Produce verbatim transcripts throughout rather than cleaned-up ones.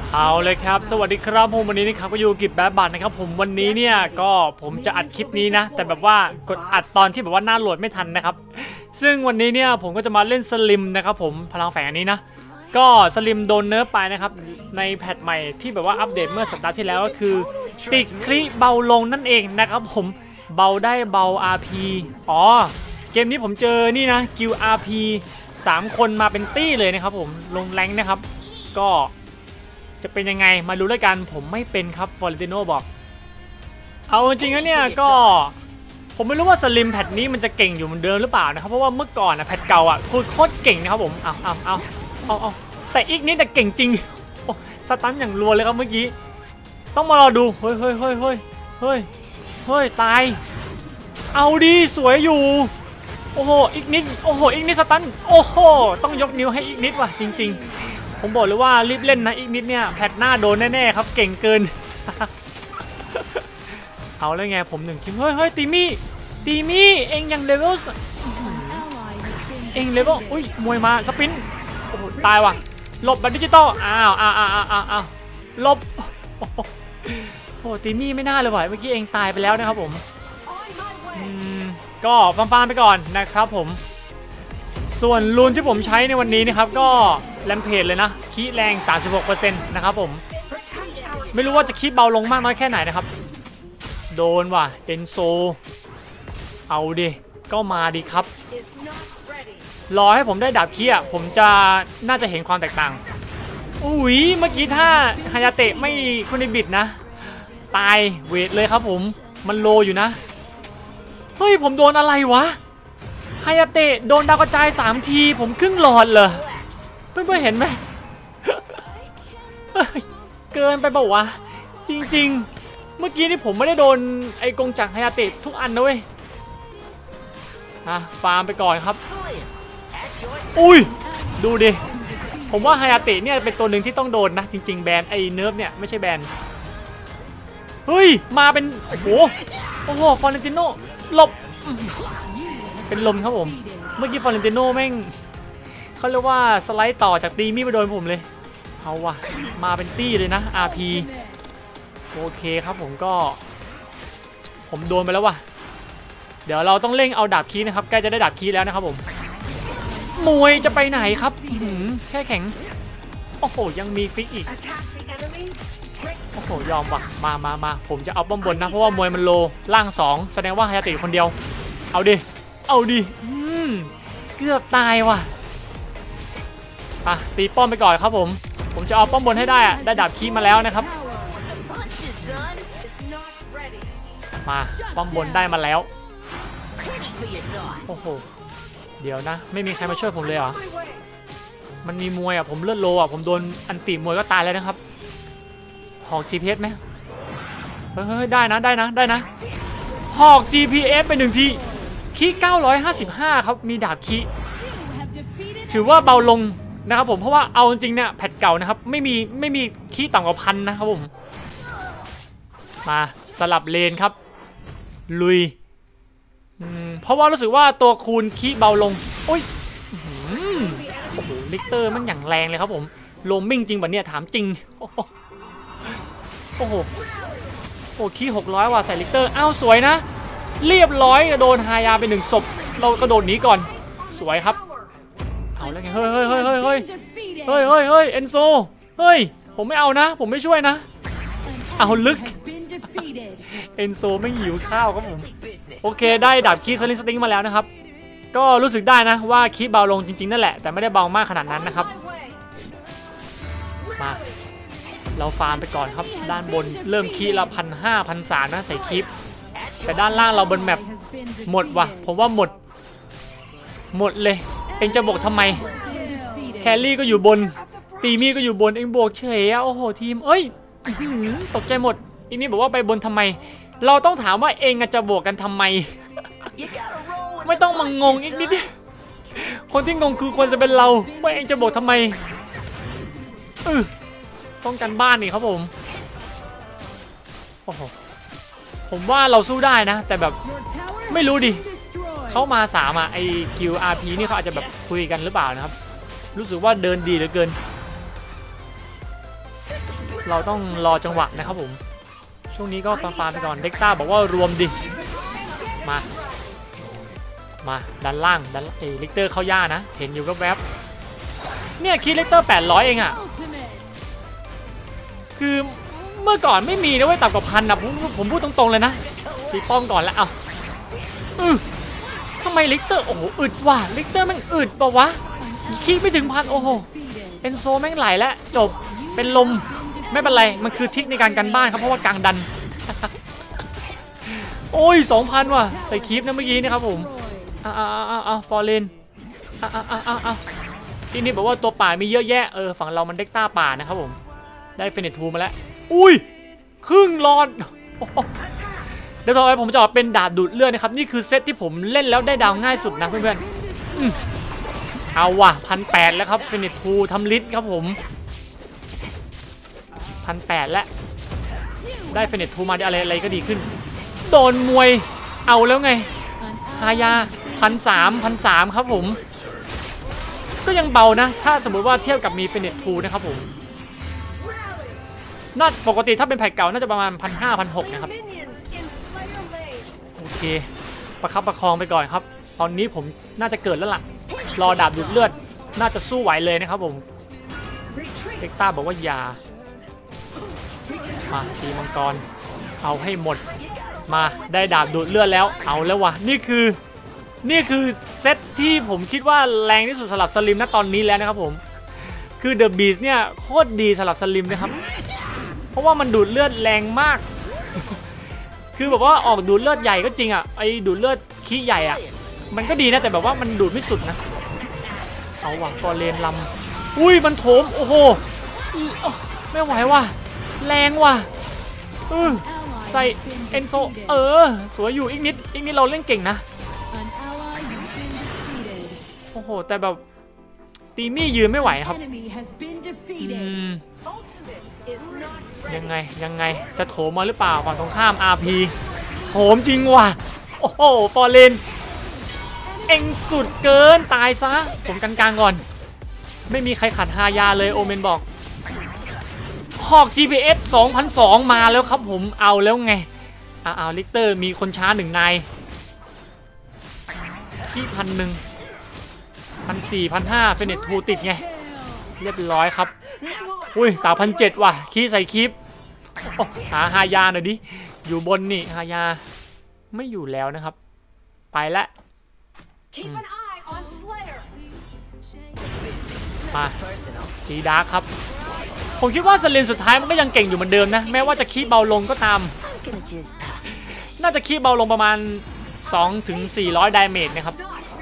เอาเลยครับสวัสดีครับผมวันนี้นะครับก็อยู่กิบแบบบัตนะครับผมวันนี้เนี่ยก็ผมจะอัดคลิปนี้นะแต่แบบว่ากดอัดตอนที่แบบว่าหน้าโหลดไม่ทันนะครับซึ่งวันนี้เนี่ยผมก็จะมาเล่นสลิมนะครับผมพลังแฝงอันนี้นะก็สลิมโดนเนิร์ฟไปนะครับในแพทใหม่ที่แบบว่าอัปเดตเมื่อสัปดาห์ที่แล้วก็คือติดคลิเบาลงนั่นเองนะครับผมเบาได้เบา อาร์ พี อ๋อเกมนี้ผมเจอนี่นะกิล อาร์ พี สามคนมาเป็นตี้เลยนะครับผมลงแรงนะครับก็จะเป็นยังไงมาดูด้วยกันผมไม่เป็นครับฟอร์เรนติโนบอกเอาจริงๆแล้วเนี่ยก็ผมไม่รู้ว่าสลิมแพทนี้มันจะเก่งอยู่เหมือนเดิมหรือเปล่านะครับเพราะว่าเมื่อก่อนนะแพทเก่าอ่ะคือโคตรเก่งนะครับผมเอาเอาเอาเอาเอาแต่อีกนิดแต่เก่งจริงโอ้สตันอย่างรัวเลยครับเมื่อกี้ต้องมารอดูเฮ้ยเฮ้ยเฮ้ยเฮ้ยเฮ้ยเฮ้ยตายเอาดีสวยอยู่โอ้โหอีกนิดโอ้โหอีกนิดสตันโอ้โหต้องยกนิ้วให้อีกนิดว่ะจริงๆผมบอกเลยว่ารีบเล่นนะอีกนิดเนี่ยแพทหน้าโดนแน่ๆครับเก่งเกิน เอาเลยไงผมหนึ่งคิมเฮ้ยเฮ้ยตีมี่ตีมี่เองยังเลเวลเองเลเวลอุ้ยมวยมาสปินโอ้โหตายว่ะหลบแบบดิจิตอลอ้าวอ้าวอ้าวอ้าวอ้าวหลบโอ้โหตีมี่ไม่น่าเลยว่ะเมื่อกี้เองตายไปแล้วนะครับผมอืมก็ฟังๆไปก่อนนะครับผมส่วนรูนที่ผมใช้ในวันนี้นะครับก็แรมเพจเลยนะคีแรง สามสิบหกเปอร์เซ็นต์ นะครับผมไม่รู้ว่าจะคีเบาลงมากน้อยแค่ไหนนะครับโดนว่ะเอนโซเอาดิก็มาดิครับรอให้ผมได้ดาบคีอ่ะผมจะน่าจะเห็นความแตกต่างอุ้ยเมื่อกี้ถ้าฮายาเตะไม่คุณิบิดนะตายเวทเลยครับผมมันโลอยู่นะเฮ้ยผมโดนอะไรวะฮายาเตะโดนดาวกระจายสามทีผมครึ่งหลอดเลยเพื่อนๆเห็นไหม เกินไปเปล่าวะจริงๆเมื่อกี้นี่ผมไม่ได้โดนไอ้กงจักรฮายาเตะทุกอันนะเว้ยอ่ะฟาร์มไปก่อนครับอุ้ยดูดิผมว่าฮายาเตะเนี่ยเป็นตัวหนึ่งที่ต้องโดนนะจริงๆแบนไอ้เนิร์ฟเนี่ยไม่ใช่แบนเฮ้ยมาเป็นโอ้โหโอ้โหฟอร์เรนติโนหลบเป็นลมครับผมเมื่อกี้ฟอร์เรนติโนแม่งเขาเรียกว่าสไลด์ต่อจากตีมี่ไปโดนผมเลยเอาว่ะมาเป็นตี้เลยนะ อาร์ พี โอเคครับผมก็ผมโดนไปแล้วว่ะเดี๋ยวเราต้องเร่งเอาดาบคีนะครับใกล้จะได้ดาบคีแล้วนะครับผมมวยจะไปไหนครับแค่แข็งโอ้โหยังมีฟิกอีกโอ้โหยอมว่ะมามามาผมจะเอาป้อมบนนะเพราะว่ามวยมันโลล่างสองแสดงว่าฮายาเตะคนเดียวเอาดิเอาดิเกือบตายว่ะอ่ะตีป้อมไปก่อนครับผมผมจะเอาป้อมบนให้ได้อะได้ดาบคีมาแล้วนะครับมาป้อมบนได้มาแล้วโอ้โหเดี๋ยวนะไม่มีใครมาช่วยผมเลยเหรอมันมีมวยอ่ะผมเลือดโลอ่ะผมโดนอันตีมวยก็ตายแล้วนะครับหอก จี พี เอส ไหมเฮ้ยได้นะได้นะได้นะหอก จี พี เอส ไปหนึ่งทีคีเก้าร้อยห้าสิบห้าครับมีดาบคีถือว่าเบาลงนะครับผมเพราะว่าเอาจริงเนี่ยแพทเก่านะครับไม่มีไม่มีคีต่ำกว่าพันนะครับผมมาสลับเลนครับลุยเพราะว่ารู้สึกว่าตัวคูณคีเบาลงโอ้ยโอ้โหลิกเตอร์มันอย่างแรงเลยครับผมโลมมิ่งจริงแบบเนี้ยถามจริงโอ้โหโอ้โหโอ้คีหกร้อยว่ะใส่ลิกเตอร์อ้าวสวยนะเรียบร้อยโดนฮายาไปหนึ่งศพเรากระโดดหนีก่อนสวยครับเอาแล้วไงเฮ้ยเฮ้ยเฮ้ยเฮ้ยเฮ้ยเฮ้ยเฮ้ยเฮ้ยเอนโซเฮ้ยผมไม่เอานะผมไม่ช่วยนะเอาลึกเอนโซไม่หิวข้าวครับผมโอเคได้ดาบคีสลิงสติงมาแล้วนะครับก็รู้สึกได้นะว่าคีเบาลงจริงๆนั่นแหละแต่ไม่ได้เบามากขนาดนั้นนะครับมาเราฟาร์มไปก่อนครับด้านบนเริ่มคีละพันห้าพันสามนะใส่คีปแต่ด้านล่างเราบนแมปหมดว่ะผมว่าหมดหมดเลยเองจะบวกทำไมแคลรี่ก็อยู่บนตีมี่ก็อยู่บนเองบวกเฉยโอ้โหทีมเอ้ยตกใจหมดอีนี่บอกว่าไปบนทำไมเราต้องถามว่าเองจะบวกกันทำไมไม่ต้องมางงอีกนิดคนที่งงคือควรจะเป็นเราว่าเองจะบวกทำไมเออต้องกันบ้านนี่ครับผมโอ้โหผมว่าเราสู้ได้นะแต่แบบไม่รู้ดิเขามาสามอ่ะไอคิว อาร์ พี นี่เขาอาจจะแบบคุยกันหรือเปล่านะครับรู้สึกว่าเดินดีเหลือเกินเราต้องรอจังหวะนะครับผมช่วงนี้ก็ฟาร์มๆไปก่อนเด็กต้าบอกว่ารวมดิมามาด้านล่างด้านเอลิกเตอร์เข้าย่านะเห็นอยู่แวบๆเนี่ยคีย์ลิกเตอร์แปดร้อยเองอะคือเมื่อก่อนไม่มีนะเว้ยต่ำกว่าพันนะผมผมพูดตรงๆเลยนะตีป้อมก่อนแล้วเอาอือทำไมลิกเตอร์โอ้โหอึดว่ะลิกเตอร์มันอึดปะวะคีย์ไม่ถึงพันโอ้โหเอนโซแม่งไหลแล้วจบเป็นลมไม่เป็นไรมันคือทิกในการกันบ้านครับเพราะว่ากลางดันโอ้ย สองพัน ว่ะใส่คลิปนะเมื่อกี้นี่ครับผมอ้าวอ้าวอ้าวอ้าวฟอร์เรนอ้าวอ้าวอ้าวอ้าวที่นี่บอกว่าตัวป่ามีเยอะแยะเออฝั่งเรามันเด็กต้าป่านะครับผมได้เฟเนตทูมาแล้วอุ้ยครึ่งหลอดเดี๋ยวต่อไปผมจะออกเป็นดาบดูดเลือดนะครับนี่คือเซตที่ผมเล่นแล้วได้ดาวง่ายสุดนะเพื่อนๆเอาว่ะพันแปดแล้วครับเฟเนตทูทำลิสครับผมพันแปดแล้วได้เฟเนตทูมาได้อะไรอะไรก็ดีขึ้นโดนมวยเอาแล้วไงฮายาพันสามพันสามครับผมก็ยังเบานะถ้าสมมุติว่าเทียบกับมีเฟเนตทูนะครับผมน่าปกติถ้าเป็นแพ็กเก่าน่าจะประมาณพันห้าพันหกนะครับโอเคประคับประคองไปก่อนครับตอนนี้ผมน่าจะเกิดแล้วล่ะรอดาบดูดเลือดน่าจะสู้ไหวเลยนะครับผมเด็กต้าบอกว่าอย่ามาตีมังกรเอาให้หมดมาได้ดาบดูดเลือดแล้วเอาแล้ววะนี่คือนี่คือเซตที่ผมคิดว่าแรงที่สุดสำหรับสลิมณตอนนี้แล้วนะครับผมคือเดอะบีสเนี่ยโคตรดีสำหรับสลิมนะครับเพราะว่ามันดูดเลือดแรงมากคือแบบว่าออกดูดเลือดใหญ่ก็จริงอ่ะไอ้ดูดเลือดขี้ใหญ่อ่ะมันก็ดีนะแต่แบบว่ามันดูดไม่สุดนะเอาว่ะฟอร์เรนลำอุ้ยมันโถมโอ้โหไม่ไหวว่ะแรงว่ะอือใส่เอนโซเออสวยอยู่อีกนิดอีกนิดเราเล่นเก่งนะโอ้โหแต่แบบตีมี่ยืนไม่ไหวครับอืมยังไงยังไงจะโถมมาหรือเปล่าฝั่งตรงข้าม อาร์ พี โถมจริงว่ะโอ้โหฟอร์เรนเอ็งสุดเกินตายซะผมกลางๆก่อนไม่มีใครขัดฮายาเลยโอเมนบอกหอก จี พี เอส สองพันสองร้อย มาแล้วครับผมเอาแล้วไงอ้าวลิกเตอร์มีคนช้าหนึ่งนายที่พันหนึ่งพันสี่พันห้าเฟเนตทูติดไงเรียบร้อยครับอุ้ยสามพันเจ็ดว่ะคีใส่คลิปหาฮายาหน่อยดิอยู่บนนี่ฮายาไม่อยู่แล้วนะครับไปละมาตีดาร์คครับผมคิดว่าสลิมสุดท้ายมันก็ยังเก่งอยู่เหมือนเดิมนะแม้ว่าจะคีบเบาลงก็ตามน่าจะคีบเบาลงประมาณ สองถึงสี่ร้อย ดาเมจนะครับ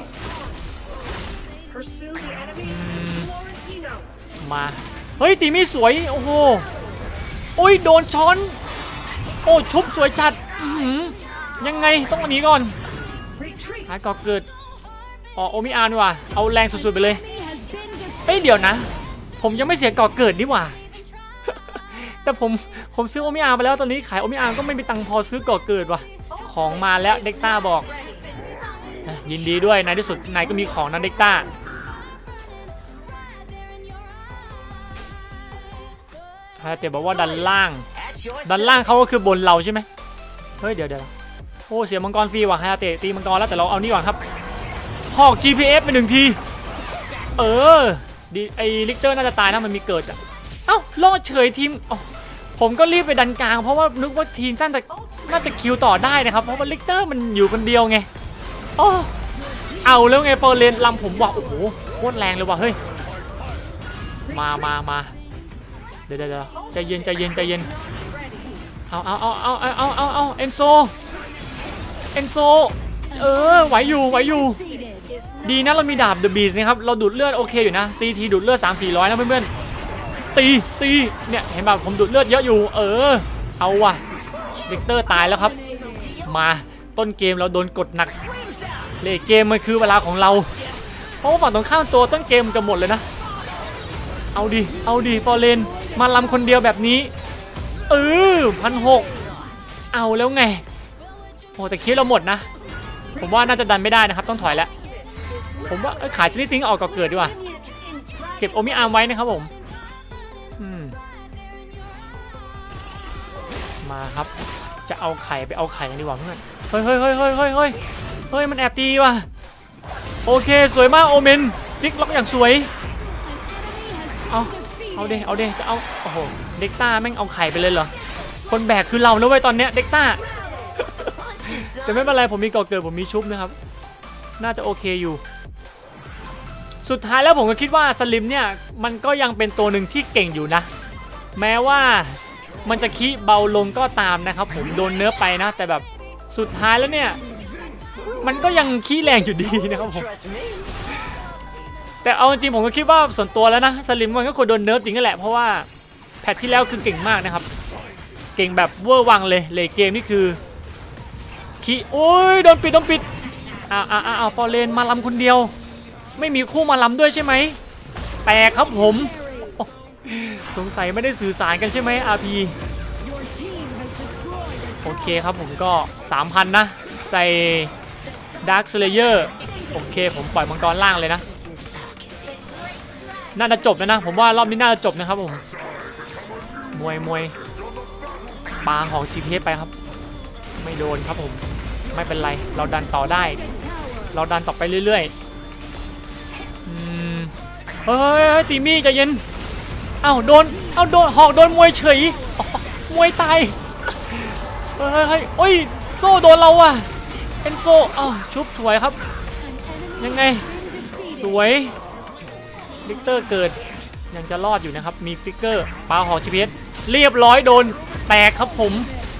มาเฮ้ยตีมี่สวยโอ้โหโอ้ยโดนช้อนโอ้ชุบสวยจัดยังไงต้องอันนี้ก่อนหายก่อเกิดอ๋อโอมิอาร์ดีกว่าเอาแรงสุดๆไปเลยเอ้ยเดี๋ยวนะผมยังไม่เสียก่อเกิดนี่หว่าแต่ผมผมซื้อโอมิอาร์ไปแล้วตอนนี้ขายโอมิอาร์ก็ไม่มีตังค์พอซื้อก่อเกิดว่ะของมาแล้วเด็กต้าบอกยินดีด้วยในที่สุดนายก็มีของนะเด็กต้าแต่บอกว่าดันล่างดันล่างเขาก็คือบนเราใช่ไหมเฮ้ยเดี๋ยวเดี๋ยวโอ้เสียมังกรฟรีว่ะฮาเตะตีมังกรแล้วแต่เราเอานี่ก่อนครับหอก จี พี เอส ไปหนึ่งทีเออดีไอลิกเตอร์น่าจะตายนะมันมีเกิดอ่ะเอ้ารอดเฉยทีมผมก็รีบไปดันกลางเพราะว่านึกว่าทีมน่าจะน่าจะคิวต่อได้นะครับเพราะว่าลิกเตอร์มันอยู่คนเดียวไงโอ้เอาแล้วไงฟอร์เรนลำผมว่าโอ้โหโคตรแรงเลยว่ะเฮ้ยมามามาเดี๋ยวเดี๋ยวใจเย็นใจเย็นใจเย็นเอาเอาเอาเอาเอาเอาเอาเอนโซเอนโซเออไหวอยู่ไหวอยู่ดีนะเรามีดาบเดอะบีสนะครับเราดูดเลือดโอเคอยู่นะตีทีดูดเลือด สามสี่ร้อย นะเพื่อนๆตีตีเนี่ยเห็นป่ะผมดูดเลือดเยอะอยู่เออเอาว่ะเวกเตอร์ตายแล้วครับมาต้นเกมเราโดนกดหนักเลทเกมมันคือเวลาของเราเพราะว่าฝั่งตรงข้ามตัวต้นเกมจะหมดเลยนะเอาดิเอาดิฟอร์เรนมาลำคนเดียวแบบนี้เออพันหกเอาแล้วไงโอ้แต่คิดเราหมดนะผมว่าน่าจะดันไม่ได้นะครับต้องถอยแล้วผมว่าขายชนิดทิ้งออกก่อเกิดดีกว่าเก็บโอมิอาร์ไว้นะครับผมอืมมาครับจะเอาไข่ไปเอาไข่ดีกว่าเพื่อนเฮ้ยเฮ้ยเฮ้ยเฮ้ยเฮ้ยเฮ้ยเฮ้ยมันแอบตีว่ะโอเคสวยมากโอเมนพลิกล็อกอย่างสวยเอาเอาเดเอาเดจะเอาโอ้โหเด็กต้าแม่งเอาไข่ไปเลยเหรอคนแบกคือเราแล้วเว้ยตอนเนี้ยเด็กต้าแต่ไม่เป็นไรผมมีก่อเกิดผมมีชุบนะครับน่าจะโอเคอยู่สุดท้ายแล้วผมก็คิดว่าสลิมเนี่ยมันก็ยังเป็นตัวหนึ่งที่เก่งอยู่นะแม้ว่ามันจะขี้เบาลงก็ตามนะครับผมโดนเนื้อไปนะแต่แบบสุดท้ายแล้วเนี่ยมันก็ยังขี้แรงอยู่ดีนะครับผมแต่เอาจริงผมก็คิดว่าส่วนตัวแล้วนะสลิมมันก็ควรโดนเนิร์ฟจริงนั่นแหละเพราะว่าแพทที่แล้วคือเก่งมากนะครับเก่งแบบเวอร์วังเลยเลยเกมนี่คือขี้โอ้ยโดนปิดโดนปิดอ้าวอ้าวอ้าวฟอร์เรนมาลำคนเดียวไม่มีคู่มาลำด้วยใช่ไหมแตกครับผมสงสัยไม่ได้สื่อสารกันใช่ไหม อาร์ พี โอเคครับผมก็ สามพัน นะใส่ Dark Slayer โอเคผมปล่อยมังกรล่างเลยนะน่าจะจบแล้วนะผมว่ารอบนี้น่าจะจบนะครับผมมวยมวยปาหอก จี พี เอส ไปครับไม่โดนครับผมไม่เป็นไรเราดันต่อได้เราดันต่อไปเรื่อยๆอืมเฮ้ยตีมี่ใจเย็นเอ้าโดนเอ้าโดนหอกโดนมวยเฉยมวยตายเฮ้ยเฮ้ยโอ้ยโซ่โดนเราอ่ะเอ็นโซ่อ้าวชุบสวยครับยังไงสวยฟิกเตอร์เกิดยังจะรอดอยู่นะครับมีฟิกเกอร์ปาหอก จี พี เอส เรียบร้อยโดนแตกครับผม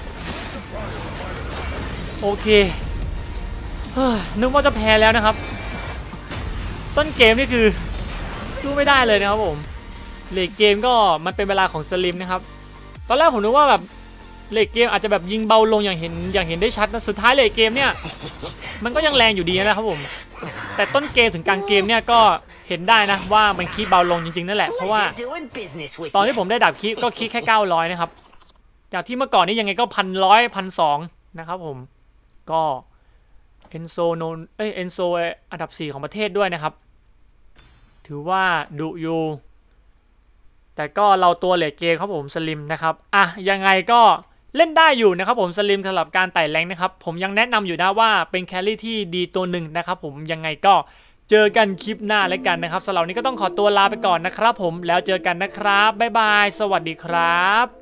โอเคนึกว่าจะแพ้แล้วนะครับต้นเกมนี่คือสู้ไม่ได้เลยนะครับผมเลทเกมก็มันเป็นเวลาของสลิมนะครับตอนแรกผมนึกว่าแบบเลทเกมอาจจะแบบยิงเบาลงอย่างเห็นอย่างเห็นได้ชัดนะสุดท้ายเลทเกมเนี่ยมันก็ยังแรงอยู่ดีนะครับผมแต่ต้นเกมถึงกลางเกมเนี่ยก็เห็นได้นะว่ามันคีบเบาลงจริงๆนั่นแหละเพราะว่าตอนที่ผมได้ดับคีบก็คีบแค่เก้าร้อยนะครับจากที่เมื่อก่อนนี้ยังไงก็พันร้อยพันสองนะครับผมก็เอนโซโนเอ้ยเอนโซอันดับสี่ของประเทศด้วยนะครับถือว่าดุอยู่แต่ก็เราตัวเลทเกมครับผมสลิมนะครับอ่ะยังไงก็เล่นได้อยู่นะครับผมสลิมสำหรับการไต่แรงนะครับผมยังแนะนำอยู่นะว่าเป็นแครี่ที่ดีตัวหนึ่งนะครับผมยังไงก็เจอกันคลิปหน้าแล้วกันนะครับสำหรับนี้ก็ต้องขอตัวลาไปก่อนนะครับผมแล้วเจอกันนะครับบ๊ายบายสวัสดีครับ